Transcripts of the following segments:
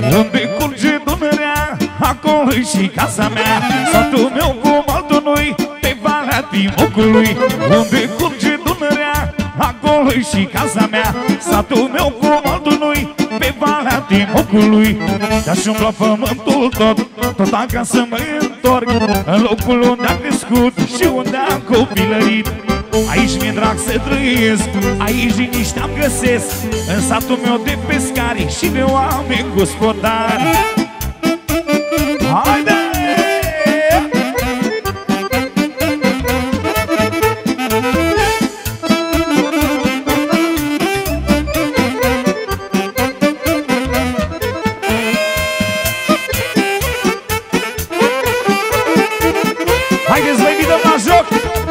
Unde curge Dunărea, acolo și casa mea. Satul meu cu altul noi, pe Valea Timocului. Unde curge Dunărea, acolo și casa mea. Satul meu cu altul noi, pe Valea Timocului. Te-aș umbla pământul tot acasă mă întorc, în locul unde am crescut și unde am copilărit. Aici mi-e drag să trăiesc, aici liniște am găsesc, în satul meu de pescari și de oameni gospodari. Haide! Haideți, mai bine la joc!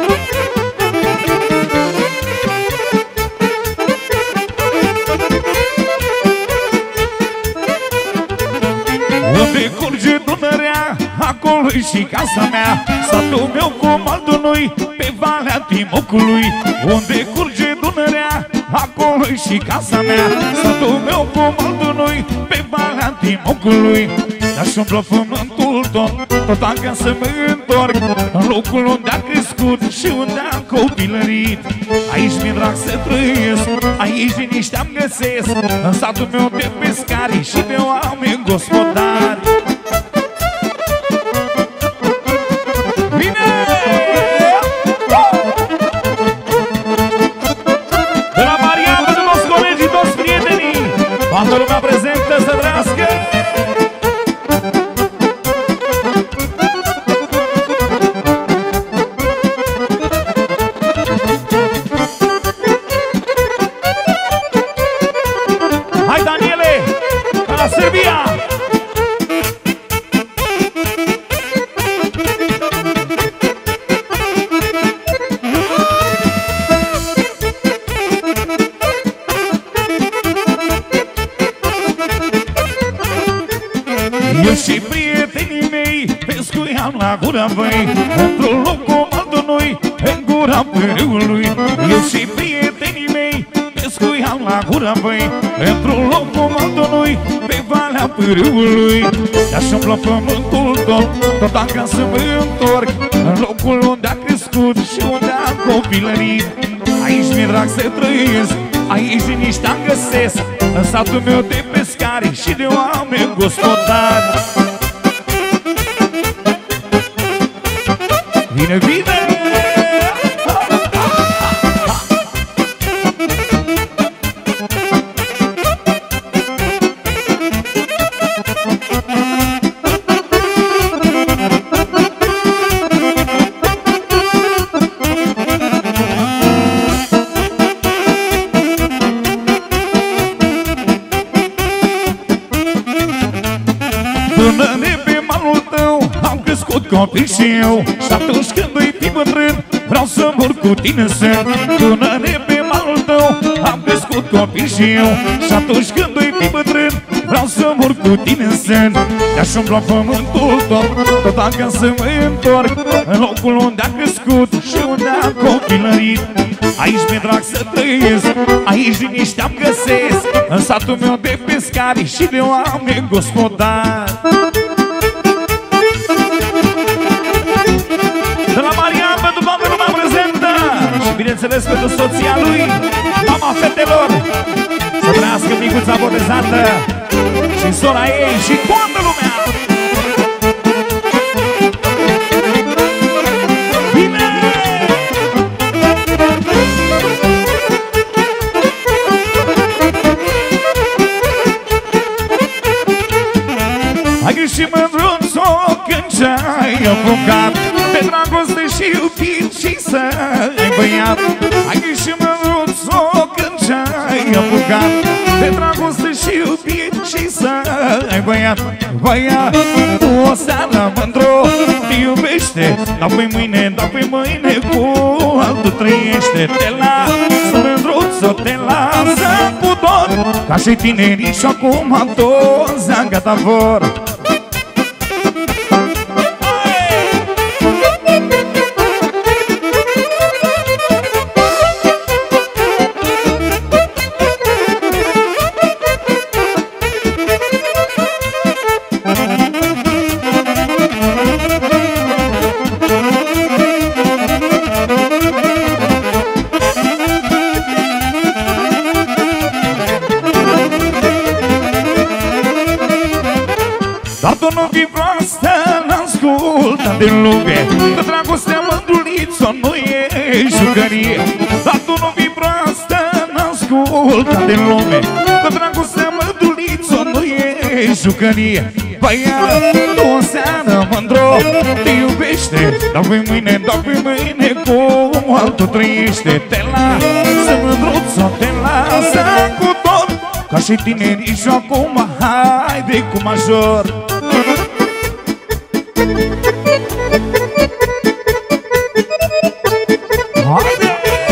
Unde curge Dunărea, acolo și casa mea. Satul meu cu altul noi, pe Valea Timocului. Unde curge Dunărea, acolo și casa mea. Satul meu cu altul noi, pe Valea Timocului. Te-aș umbla pământul tot acasă mă întorc, în locul unde am crescut și unde am copilărit. Aici mi-e drag să trăiesc, aici liniște am găsesc, în satul meu de pescari și de oameni gospodari. Bine! De la Mariana, de toți colegii, toți prietenii, toată lumea prezentă să trăiască! Eu și prietenii mei pescuiam la gura văi, într-un loc cu altul noi, în gura pârâului. Eu și prietenii mei pescuiam la gura văi, într-un loc cu altul noi, pe Valea Pârâului. Te-aș umbla pământul tot acasă mă întorc, în locul unde am crescut și unde am copilărit. Aici mi-e drag să trăiesc, aici liniște am găsesc, în satul meu de pescari și de oameni gospodari. Vine, vine! Dunăre, pe malul tău am crescut copil și eu, și atunci când îi fi bătrân vreau să mor cu tine sen. Dunăre, pe malul tău am crescut copil și eu, și atunci când îi fi bătrân vreau să mor cu tine în sen. Te-aș umbla pământul tot acasă mă întorc, în locul unde am crescut și unde am copilărit. Aici mi-e drag să trăiesc, aici liniște am găsesc, în satul meu de pescari și de oameni gospodari. De la Marian pentru toată lumea prezentă și bineînțeles pentru soția lui, mama fetelor, să trăiască micuța botezată și sora ei și toată lumea. Ai greșit mândruț-o când ce-ai apucat, pe dragoste și iubit și să-i băiat. Ai greșit mândruț-o când ce-ai apucat, pe dragoste și iubit și să-i băiat. Băiat, o seară mândru te iubește, dar pe mâine cu altul trăiește. Te las mândruț-o, te lasă cu dor, ca și tinerii și acum toți gata vor. Dar tu nu fii proastă, n-ascultă de lume, că dragostea mândruliță nu e jucărie. Dar tu nu fii proastă, n-ascultă de lume, că dragostea mândruliță nu e jucărie. Băiat, tu o seară mândro te iubește, dar pe mâine cu altul trăiește. Te lasă mândruță, te lasă cu tot, ca și tinerii și acum haide cu major. Haide!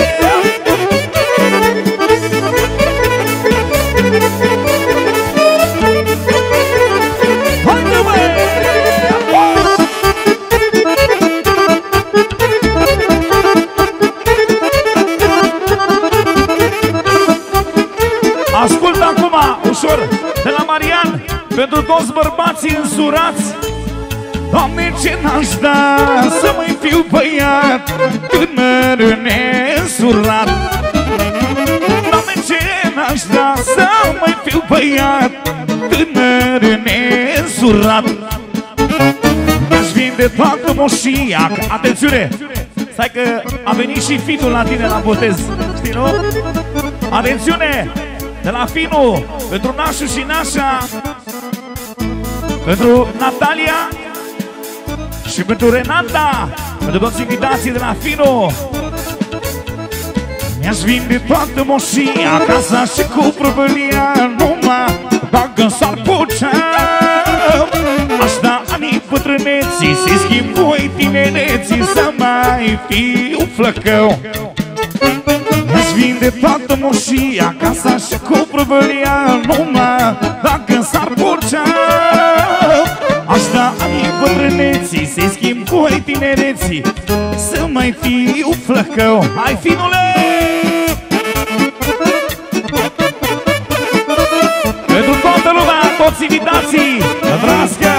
Ascultă acum, ușor, de la Marian, pentru toți bărbații însurați. Doamne, ce n-aș da să mai fiu băiat tânăr neînsurat. Doamne, ce n-aș da să mai fiu băiat tânăr neînsurat. Mi-aș vinde toată moșia. Atențiune! Stai că a venit și fitul la tine la botez, știi, nu? Atențiune! De la Finu, pentru nașul și nașa, pentru Natalia și pentru Renata, pentru toți invitații de la Finu. Mi-aș vinde toată moșia, casa și cu prăvălia, numai dacă s-ar putea. Aș da anii bătrâneții, să-i schimb voi tinereții, să mai fiu flăcău. Mi-aș vinde toată moșia, casa și cu prăvălia, numai dacă s-ar putea. Aș da anii bătrâneții, să-i schimb cu voi tinereții, să mai fiu flăcău. Hai, Finule! Pentru toată lumea, toți invitații, Nebraska!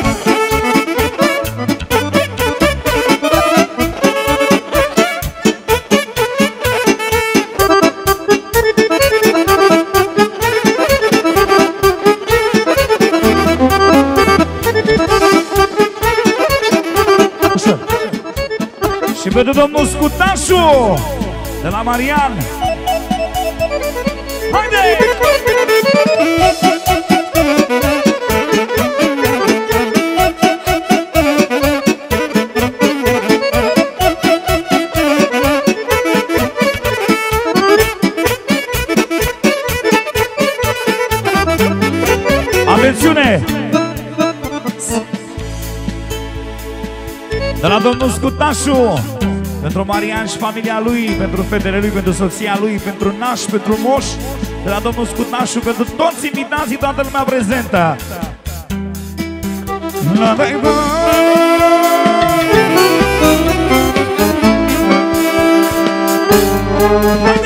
Și pentru domnul Scutașu de la Marian. Haide! Atențiune! De la domnul Scutașu, pentru Marian și familia lui, pentru fetele lui, pentru soția lui, pentru naș, pentru moș. De la domnul Scutașu, pentru toți invitații, toată lumea prezentă. Haide!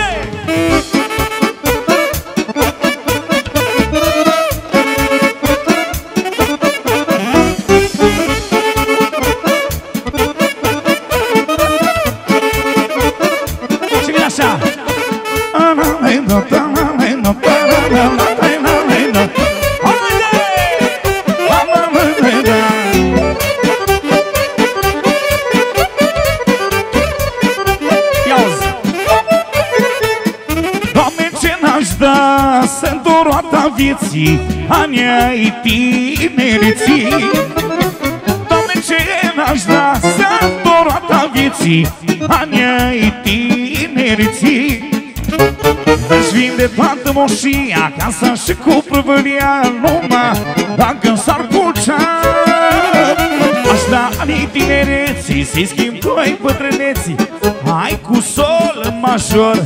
Vieții, anii ai tinereții. Doamne, ce n-aș da să-mi dor roata vieții, anii ai tinereții. Își vinde toată moșia, casa și cu prăvălia, numai dacă s-ar putea. Aș da anii tinereții, să-i schimb cu ai bătrâneții, hai cu sol major.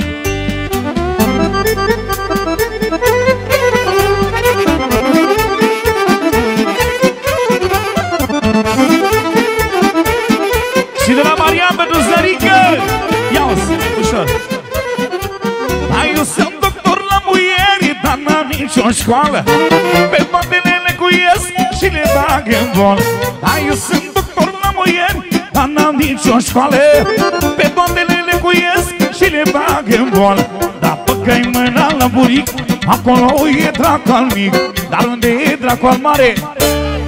Și de la Marian pentru Zărică. Ia-o-ți, ușor. Eu sunt doctor la muieri, dar n-am nicio școală. Pe toate le lecuiesc și le bag în vol. Eu sunt doctor la muieri, dar n-am nicio școală. Pe toate le lecuiesc și le bag în vol. Dar păcăi mâna la buric, acolo e dracu al mic. Dar unde e dracu al mare?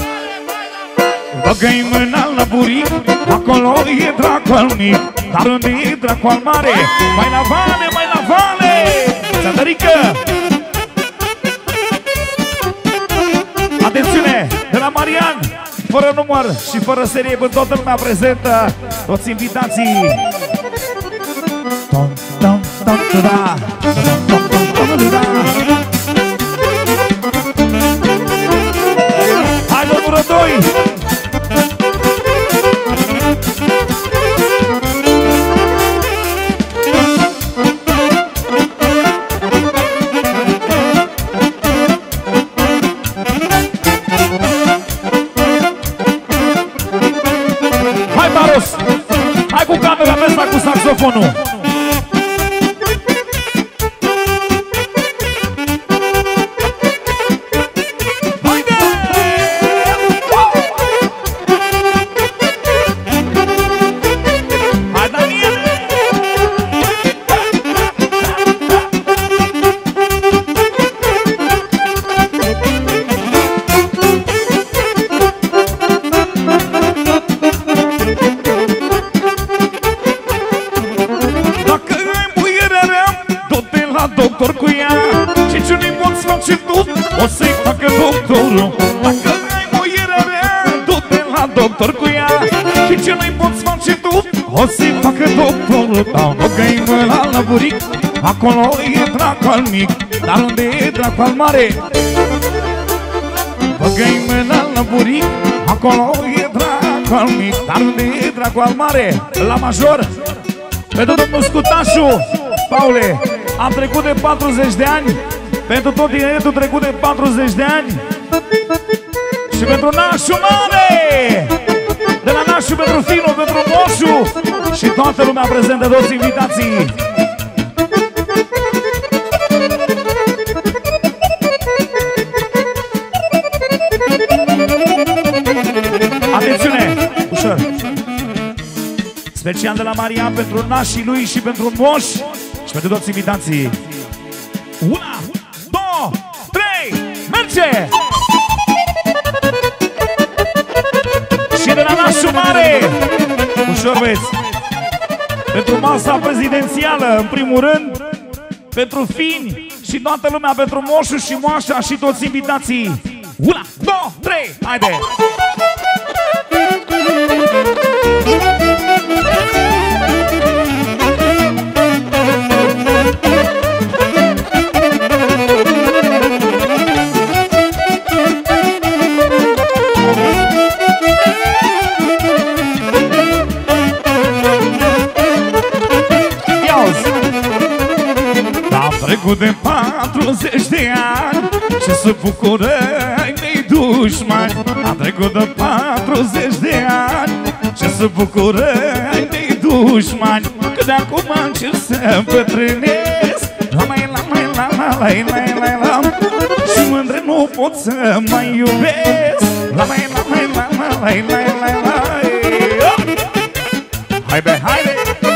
Băgă-i mâna la buric, acolo e dracul mic, dar unde e dracul mare? Mai la vale, mai la vale! Sandărică! Atențiune! De la Marian, fără număr și fără serie, pentru toată lumea prezentă, toți invitații! Hai, numărul 2! Hai, Baros! Hai cu camera pe asta, cu saxofonul! Doctor cu ea, și ce nu-i poți face tu, o să-i facă doctorul. Dacă ai muierea rea, du-te la doctor cu ea, și ce nu-i poți face tu, o să-i facă doctorul. Băgă-i mâna la buric, acolo e dracul mic, dar unde e dracul mare? Băgă-i mâna la buric, acolo e dracul mic, dar unde e dracul mare? La major, pentru domnul Scutașu, Paule, am trecut de 40 de ani, pentru tot tineretul trecut de 40 de ani și pentru nașul mare, de la nașul pentru Fino, pentru Moșu și toată lumea prezentă, toți invitații. Atențiune, ușor. Special de la Marian pentru nașii lui și pentru Moș și pentru toți invitații. 1, 2, 3, merge! Și de la nașul mare, ușor veți, pentru masa prezidențială, în primul rând, pentru Fini și toată lumea, pentru Moșul și Moașa și toți invitații. 1, 2, 3, haide! Trecut de 40 de ani și se bucură ai mei dușmani. Am trecut de 40 de ani și se bucură ai mei dușmani. Că de acum încerc să împătrânesc, la și mândre nu pot să mai iubesc. Haide, haide!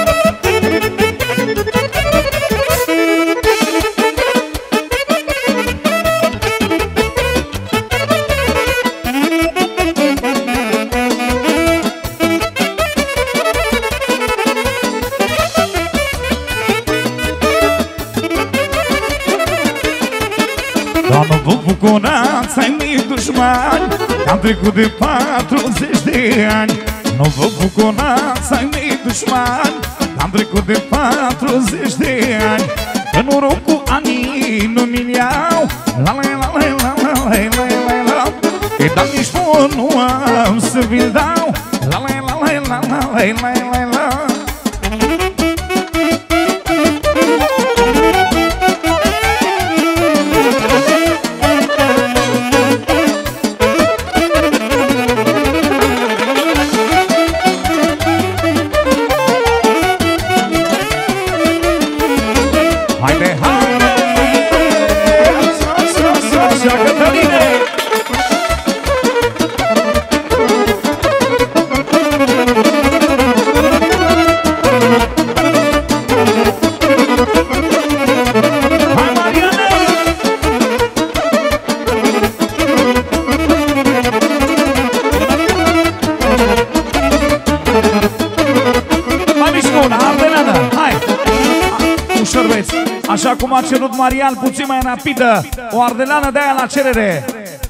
Doamnă, vă bucurați ai mei dușmani, am trecut de 40 de ani. Nu vă bucurați ai mei dușmani, am trecut de 40 de ani. Că norocul anii nu mi-l iau, e dar nici nu am să vi-l dau, haide, haide! Așa, Cătăline! Așa cum a cerut Marian, puțin mai rapidă, o ardelană de aia la cerere.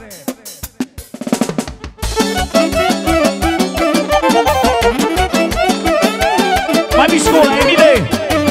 Mai mișco, la Emile!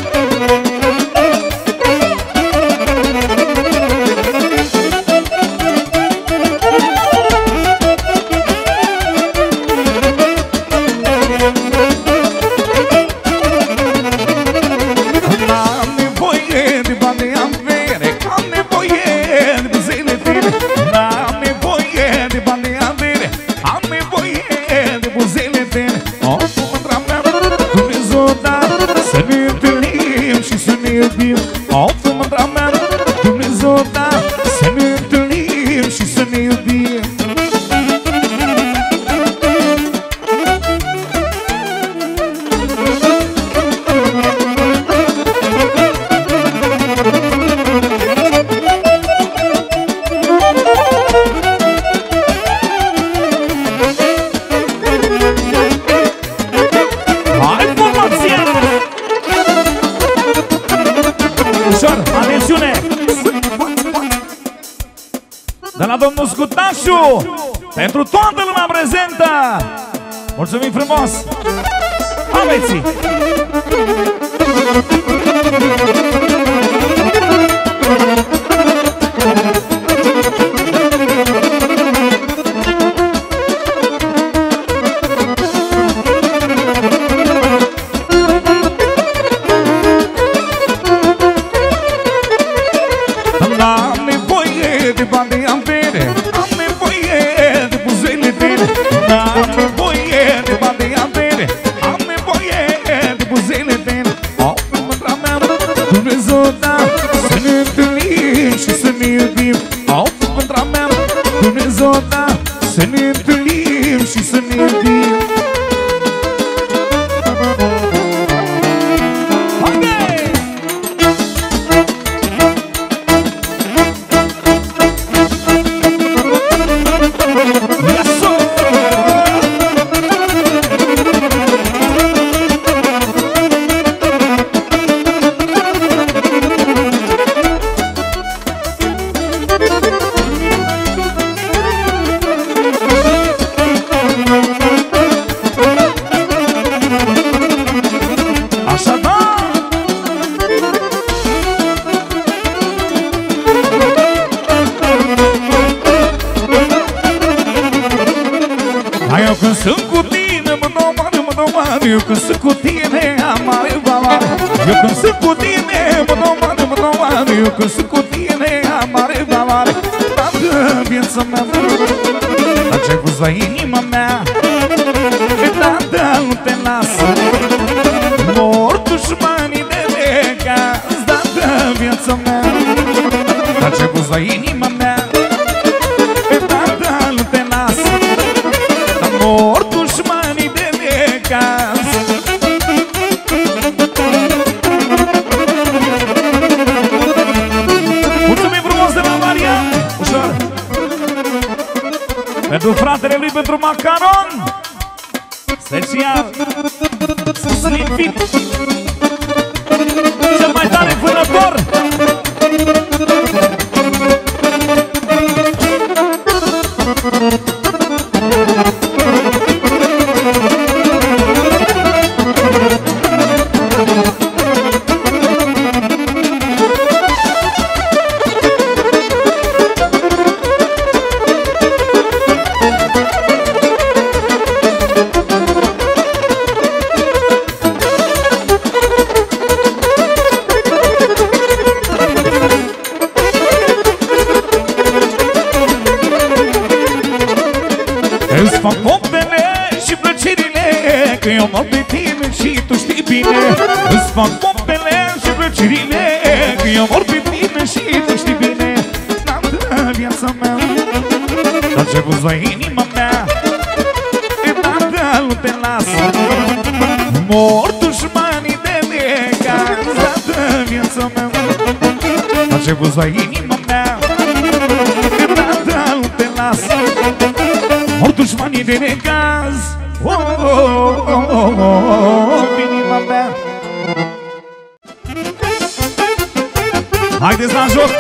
De la domnul Scutașu, pentru toată lumea prezentă. Mulțumim frumos! Aveți-i! Eu când sunt cu tine am mare valoare. Eu când sunt cu tine eu când sunt cu tine am mare valoare. Toată viața mea dar ce-ai pus la inima mea, Tata, nu te las. Mor dușmanii de necaz, Tata, viața mea dar ce-ai pus la inima mea, Tata, nu te las. Mor dușmanii de necaz. Mulțumim frumos de la Maria. Ușor. Pentru fratele lui, pentru Macaron special Slim Fit, cel mai tare vânător. Îți fac poftele și plăcerile, că eu mor pe tine și tu știi bine. Îți fac poftele și plăcerile, că eu mor pe tine și tu știi bine. Toată viața mea dar ce pus la inima mea, Tata, nu te las. Mor dușmanii de necaz, toată viața mea dar ce pus la inima mea, Tata, nu te las. Mor dușmanii de necaz, inima mea. Haideți la joc!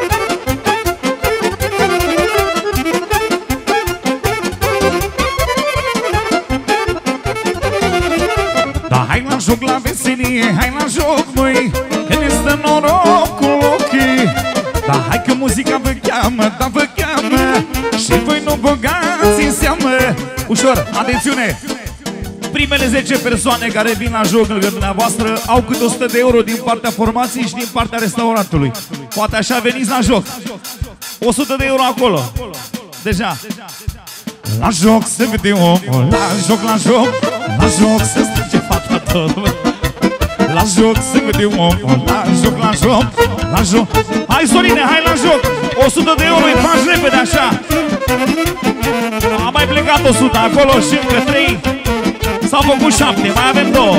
Da, hai la joc, la veselie, hai la joc, măi, că ne stă norocul ochii. Da, hai că muzica vă cheamă, da, vă cheamă, și voi nu băgați în seamă. Ușor, atențiune! Primele 10 persoane care vin la joc lângă dumneavoastră au câte 100 de euro din partea formației și din partea restaurantului. Poate așa veniți la joc. 100 de euro acolo. Deja. La joc se vede omul, la joc, la joc, la joc se strânge fata tot. La joc se vede omul, la joc, la joc, la joc. Hai, Sorine, hai la joc. 100 de euro, îi faci repede așa. Am mai plecat 100 acolo și încă 3. S-au făcut 7, mai avem 2.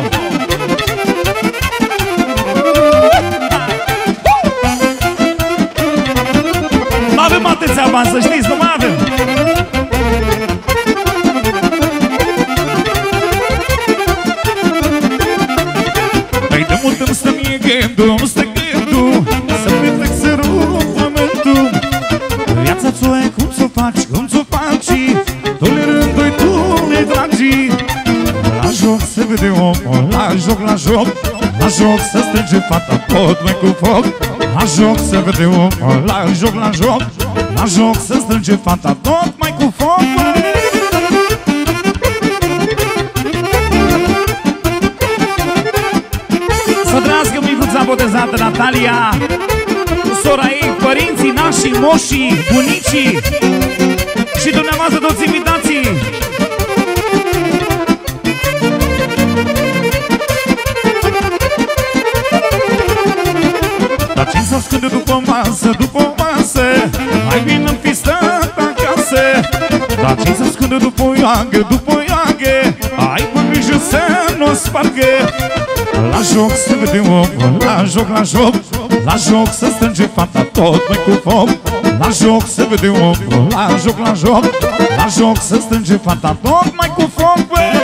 Nu avem atâția bani, să știți, nu mai avem. Păi de mult îmi stă mie gândul, îmi stă gândul să petrec să rup pământul. Viața ți-o ai, cum ți-o faci, cum ți-o faci, tu le rândui, tu le dragi. La joc se vede omul, la joc, la joc, la joc se strânge fata tot mai cu foc. La joc se vede omul, la joc, la joc, la joc se strânge fata tot mai cu foc. Să trăiască micuța botezată Natalia, sora ei, părinții, nașii, moșii, bunicii și dumneavoastră toți invitații. Dar ce s-ascunde după masă, după masă, mai bine în fistat acasă. Dar ce s-ascunde după ioagă, după ioagă, ai pe grijă să nu spargă. La joc se vede omul, la joc, la joc, la joc se strânge fata tot mai cu foc. La joc se vede omul, la joc, la joc, la joc se strânge fata tot mai cu foc.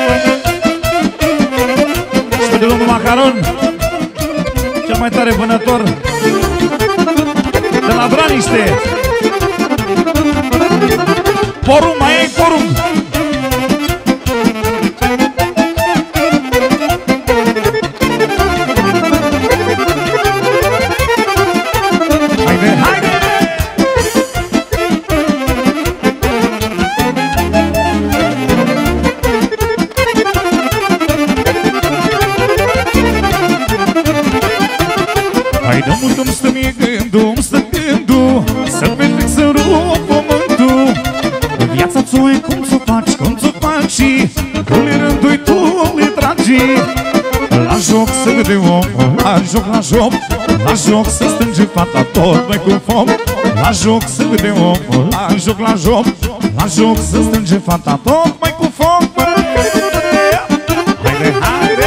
Și de domnul Macaron, cel mai tare vânător de la Braniște. Porum, mai ai porum. Haide, haide! Hai de mult îmi stă mie gândul, îmi stă gândul să petrec să rup pământul. Viața ți-o ai, cum ți-o faci, cum ți-o faci, tu le rândui, tu le tragi. La joc se vede omul, la joc, la joc, la joc se strânge fata tot mai cu foc. La joc se vede omul, la joc, la joc, la joc se strânge fata tot mai cu foc. Haide, haide!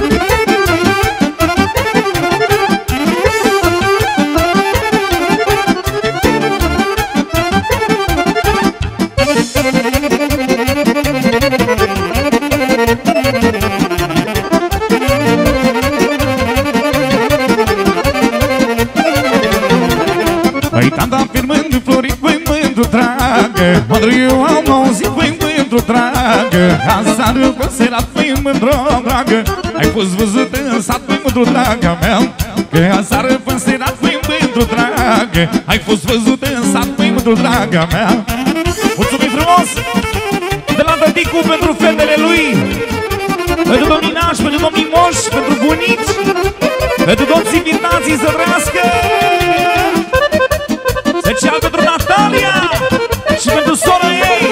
Păi tata firmând florit, păi mândru tragă, mândru eu am auzit, păi mândru tragă. Aseară pe serat, păi mândru dragă, ai fost văzut în sat, păi mândru draga mea. Că aseară pe serat, păi mândru dragă, ai fost văzut în sat, păi mândru draga mea. Mulțumim frumos de la tăticu pentru fetele lui, pentru domnii nași, pentru domnii moși, pentru bunici, pentru toți invitații să trăiască. Special pentru Natalia și pentru sora ei.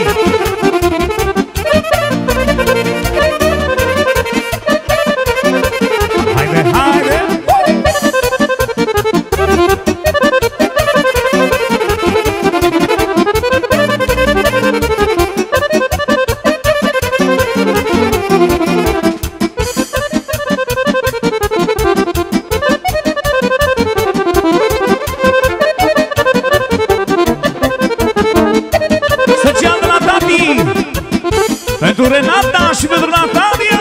Haide, haide! Pentru Renata și pentru Natalia.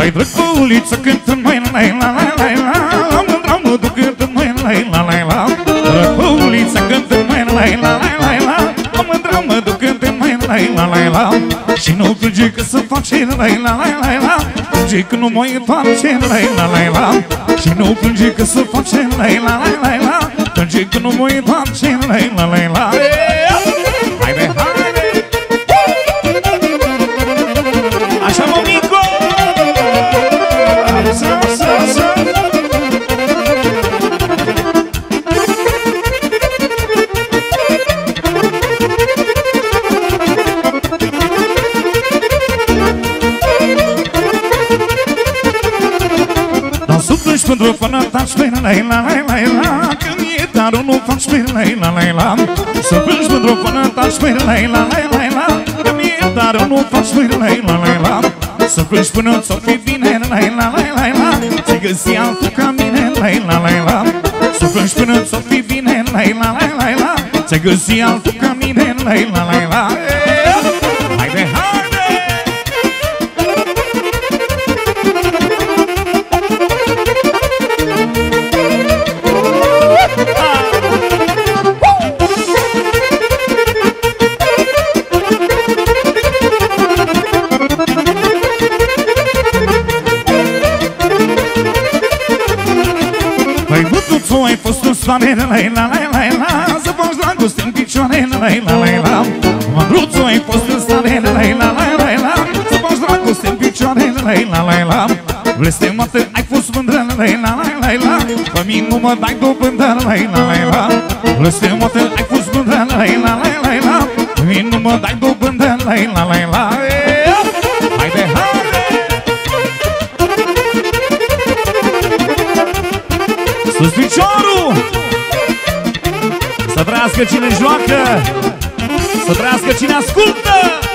Hai trec pe uliță cântând măi la la la la la. La mândra mă duc cântând măi la la la la. Trec pe uliță cântând măi la la la la la. La mândra mă duc cântând măi la la la la. Și nu plânge că se face la la la la la. Plânge că nu mai întoarce la la la la. Și nu plânge că se face la la la la la. Plânge că nu mai întoarce la la la la. Haide, haide! Așa, mămico! Pentru fără taci pe la la la la la. Când e darul nu faci pe la la la la. Să plângi pentru fără taci pe la la la la la. Când e darul nu faci pe la la la la. Să plângi până ți-o fi bine la la la la la. Ți-ai găsi altul ca mine la la la la. Să plângi până ți-o fi bine la la la la la. Ți-ai găsi altul ca mine la la la la. Haide, haide! Ai fost în soare, la la la la la. Să faci dragoste în picioare, la la la la. Mândruțu, ai fost în stare, la la la la la. Să faci dragoste în picioare, la la la la. Blestemată, ai fost mândră, la la la la la. Pe mine nu mă dai dobândă, la la la la. Blestemată, ai fost mândră, la la la la la. Pe mine nu mă dai dobândă, la la la la. Haide, haide! Sus piciorul! Să trăiască cine joacă, să trăiască cine ascultă!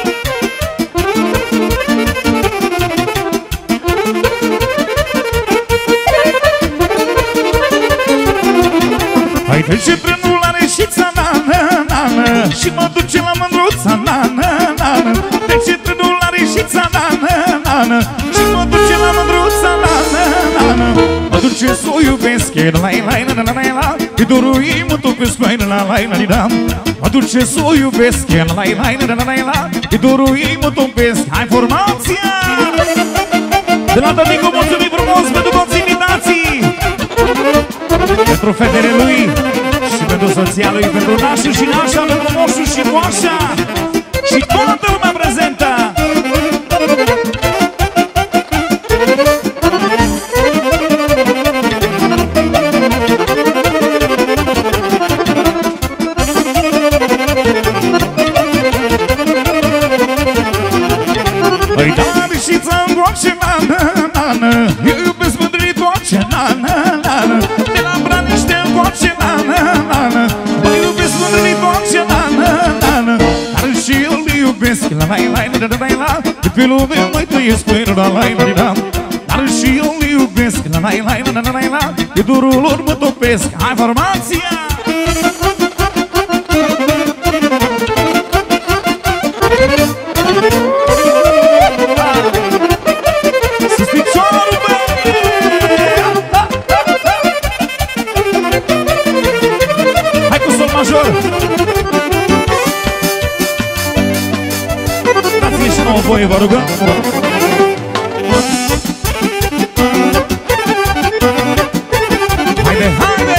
Hai trece trenul la Reșița, na-na-na-na. Și mă duce la Mândruța, na-na-na-na. Trece trenul la Reșița, na-na-na-na. Și mă duce la Mândruța, na-na-na-na. Mă duce să o iubesc, la-la-la-la-la-la. Că dorul ei mă topesc, la-la-la-la-la-la. Mă duce să o iubesc, la-la-la-la-la-la. Că dorul ei mă topesc. Hai, formația! De la Tăticu, mulțumim frumos pentru toți invitații! Pentru fetele lui și pentru soția lui, pentru nașul și nașa, pentru moșul și moașa și toată lumea prezentă! Îi dau la Reșița în goace, na-na-na-na. Eu iubesc mândrii toace, na-na-na-na. De la Braniște în goace, na-na-na-na. Eu iubesc mândrii toace, na-na-na-na. Dar și eu îl iubesc, la-la-la-la-la-la. De pe lume mai trăiesc cu el, la-la-la-la-la. Dar și eu îl iubesc, la-la-la-la-la-la. De dorul lor mă topesc. Hai, formația! Dați-mi și nouă voie, vă rugăm. Haide, haide!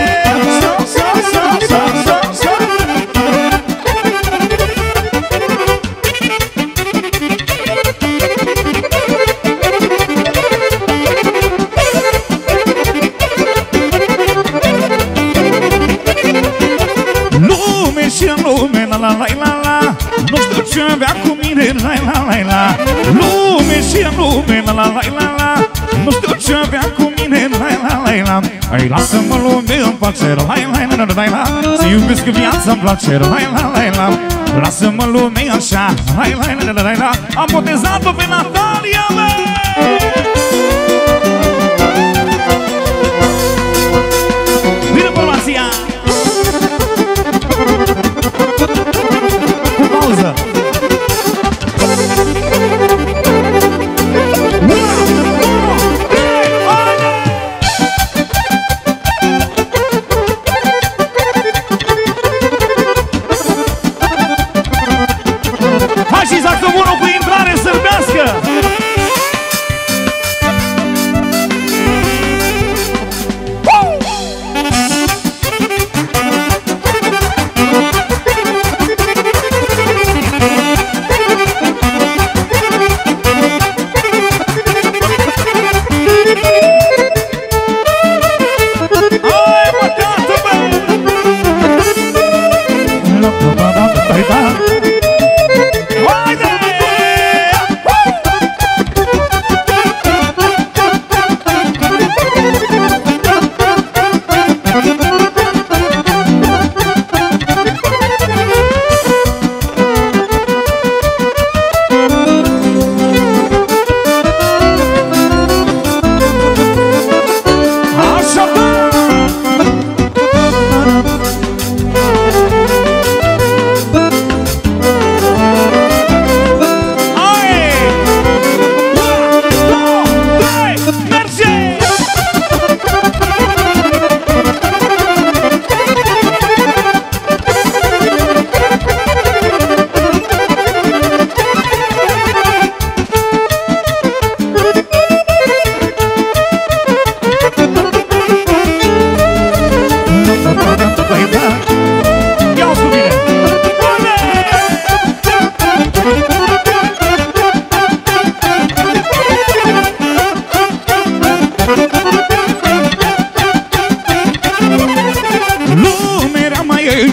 Lume și lume, la la la la la. Nu știu ce avea cu mine, la la la la. Lume și lume, la la la la la. Nu știu ce avea cu mine, la la la la. Hai, lasă-mă lume în pace, la la la la la. Să iubesc viața-mi place, la la la la. Lasă-mă lume așa, la la la la la. Am botezat-o pe Natalia, mă! Vine formația! Cu pauză!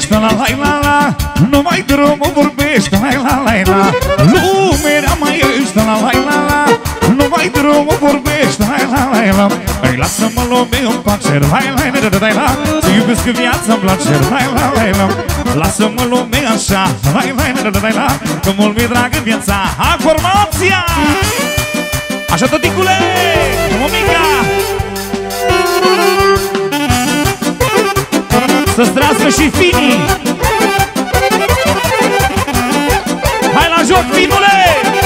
ești, la la la la. Numai drumul vorbești, la la la la. Lumea mai ești, la la la la. Numai drumul vorbești, la la la la. Păi lasă-mă lume în pace, la la la la la. Să iubesc viața-mi place, la la la la. Lasă-mă lume așa, la la la la la. Că mult mi-e dragă viața. Ha, formația! Așa, tăticule! Momica! Să-ți trească și finii! Hai la joc, finule!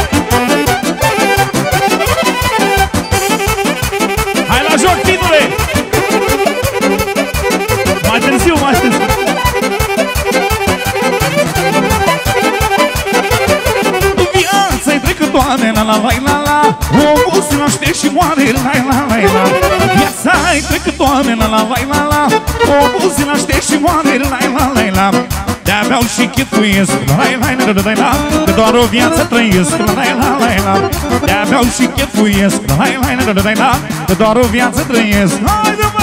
Hai la joc, finule! Mai târziu, mai târziu! Viața-i trecătoare, la la la la la. Omul se naște și moare, la la la la. Viața-i trecătoare, la la la la la. Omul se naște și moare, la la la la. De-a beau și chefuiesc, la la la la la. Că doar o viață trăiesc, la la la la la. De-a beau și chefuiesc, la la la la la. Că doar o viață trăiesc. Haide, băi!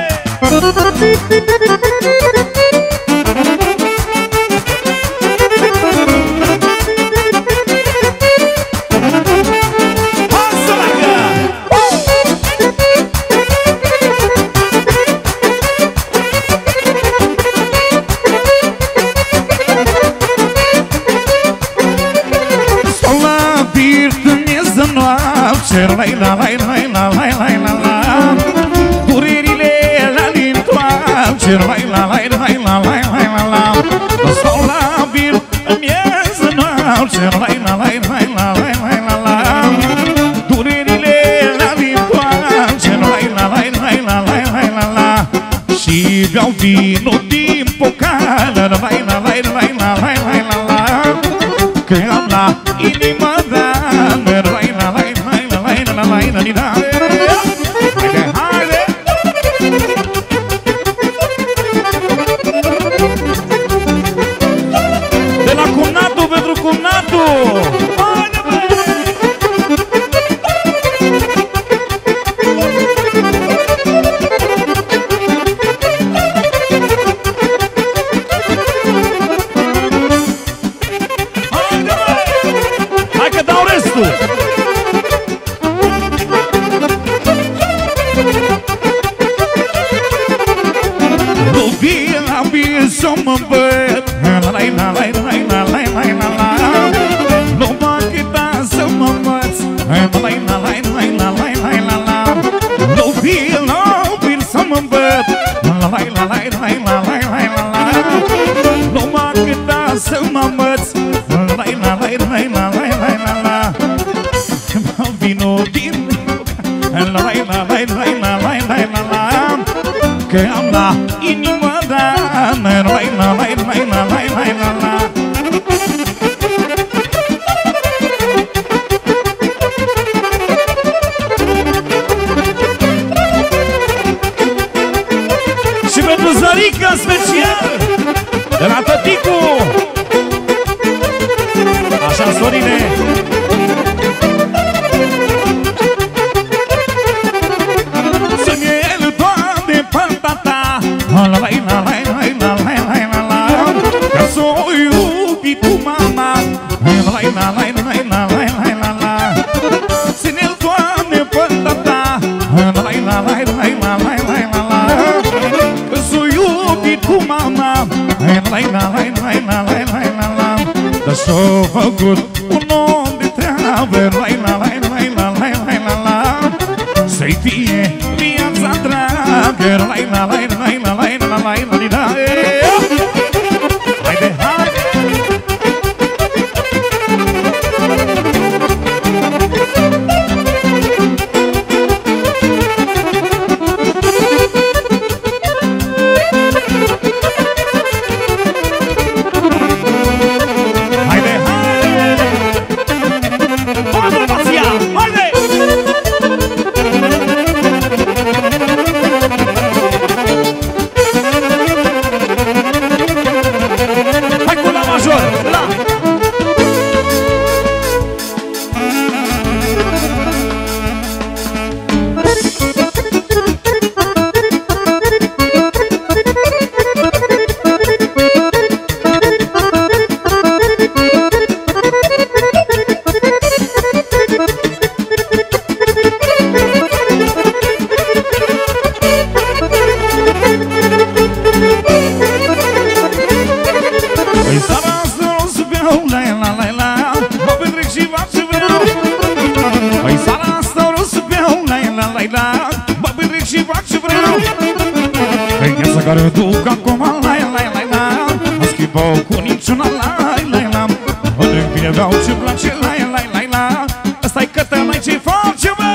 La la la la la la la la. Durerile la lintoarce, la la la la la la la la. Stau la bir în mieză noapte, la la la la la la la la. Durerile la lintoarce, la la la la la la la la. Și beau vinul din pocară, la la la la la la la la la. Că am la inima dană, la la la. Haide, haide! De la cumnatul pentru cumnatul! Haide, hai că dau restul! Să mă băt, la la la la la la la la la. Nu mă câta să mă învăț, la la la la la la la la la. Nu vin să mă băt, la la la la la la la la la. Nu mă câta să mă învăț, la la la la la la la la la. Mă vino din, la la la la la la la la la. Că am la inimă dană, la la la la la la la la. Și pentru Zărica special de la tăticu. Așa, Sorine. La la la la la la la la. Că s-o iubi cu mama, la la la la la la la la la. Ține-l, Doamne, pe tata, la la la la la la la la la. Că s-o iubi cu mama, la la la la la la la la la. Dar s-o făcut un om de treabă, la la la la la la la la. Să-i fie viața dragă, la la la la la la. Haide, haide! care duc acum, la, nu schimbau cu niciuna, la, îmi bine vreau ce-mi place, la, ăsta-i Cătălai, ce-i face, bă?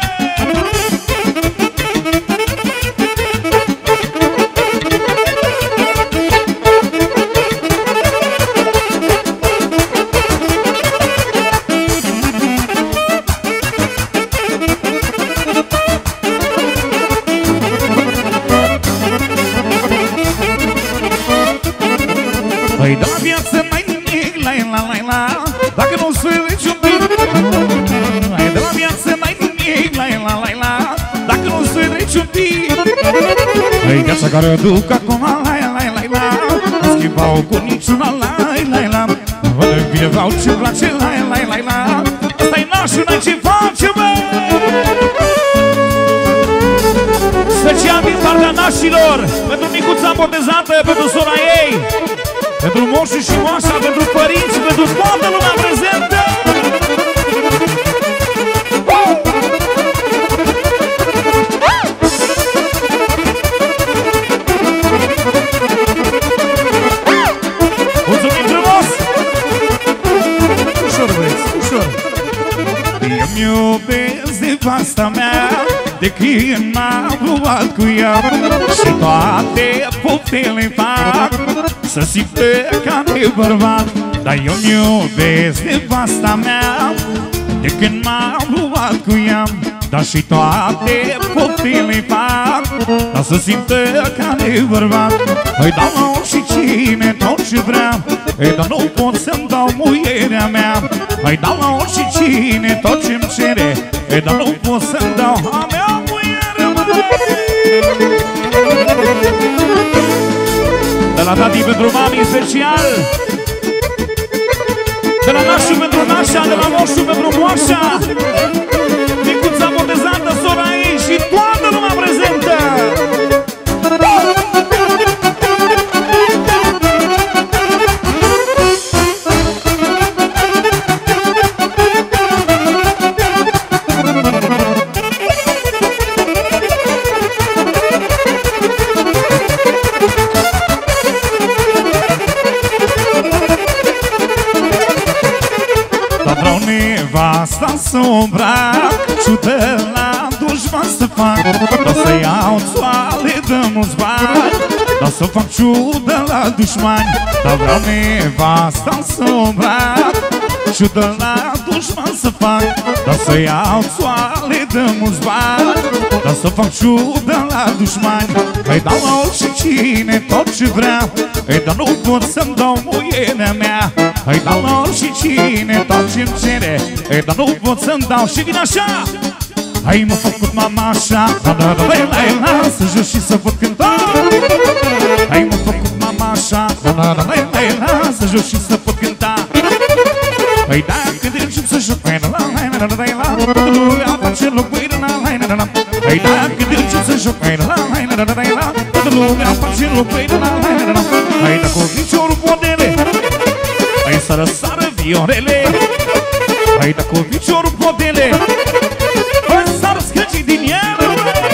Păi de la viață n-ai nimic, la, dacă nu-ți ferici un pic. Hai de la viață n-ai nimic, la, dacă nu-ți ferici un pic. Păi viața care o duc acum, la, nu schimbau cu niciuna, la, văd bine vreau ce-mi place, la, ăsta-i nașul, n-ai ce face, bă! Special din partea nașilor, pentru micuța botezată, pentru sora ei, pentru moșul și moașa, pentru părinți, pentru toată lumea prezentă. Mulțumim frumos! Ușor, băieți, ușor! Eu-mi iubesc nevasta mea de când m-am luat cu ea și toate poftele fac să simtă ca de bărbat. Dar eu-mi iubesc nevasta mea de când m-am luat cu ea, dar și toate poftele fac ca să simtă ca de bărbat. Îi dau la oricine tot ce vrea, dar nu pot să-mi dau muierea mea. Îi dau la oricine tot ce-mi cere, dar nu pot să-mi dau a mea muierea mea. De la tati pentru mami special, de la nașul pentru nașa, de la moșul pentru moașa, micuța botezată, sora ei și toată lumea prezentă. Nevasta să o îmbrac și de la dușman să fac, dar să iau țoale de mulți bani, dar să fac ciudă la dușmani. Dar vreau nevasta să o îmbrac și de la dușman să fac, dar să iau țoale de mulți bani, dar să fac ciudă la dușmani. Îi dau la oricine tot ce vrea, dar nu pot să-mi dau muierea mea. Îi dau la oricine tot ce-mi cere, dar nu pot să-mi dau. Și vine așa: ai m-a făcut mama așa, la să joc și să pot cânta. Ai m-a făcut mama așa, la să joc și să pot cânta. Păi dacă te încep să joc, toată lumea face loc, păi dacă te încep să joc, toată lumea face loc, hai da cu piciorul podele, hai să răsară viorele, hai da cu piciorul podele, hai să răscăci din ele.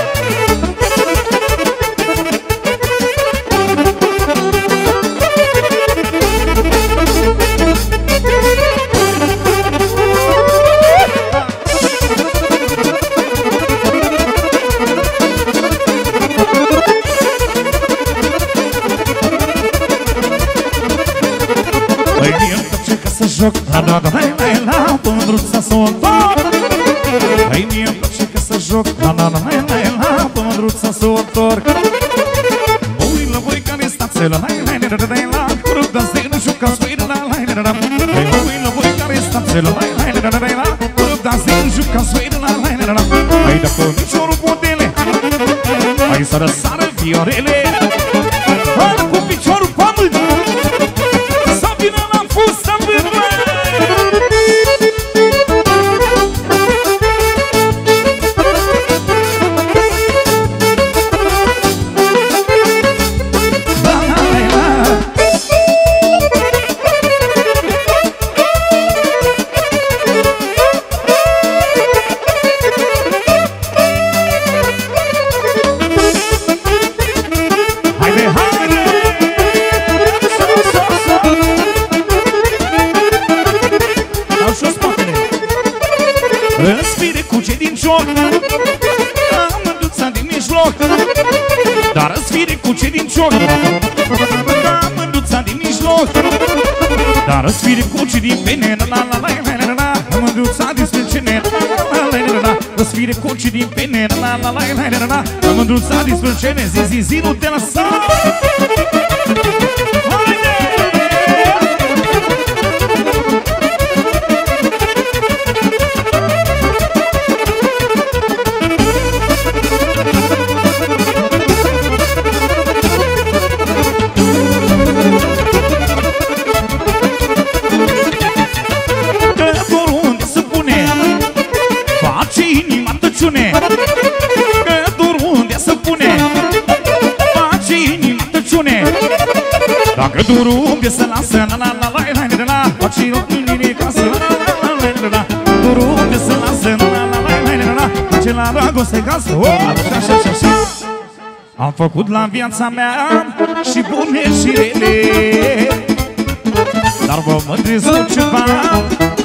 La pămândruța să o întorc. Hai mie-mi place că să joc, la pămândruța să o întorc. Mă uit la voi care stați la cu rupta stenă jucați voi la mă uit la voi care stați la cu rupta stenă jucați voi la hai da cu piciorul podele, hai să răsară viorele, hai da cu piciorul pământ să vină la fustă vârmă. joc ca mândruța din mijloc. Dar răsfire cuci din pene, la la la la la la, mândruța din sprâncene, la la la la la, răsfire cuci din pene, la la la la la la, mândruța din sprâncene, zi, nu te lăsa. Că durul unde se pune face inima tăciune. Dacă durul unde se lasă, la la la la la la la, face inima casă, la la la la la. Durul unde se lasă, la la la la la la, face la dragoste casă. Așa. Am făcut la viața mea și bune și rele, dar vă mândresc cu ceva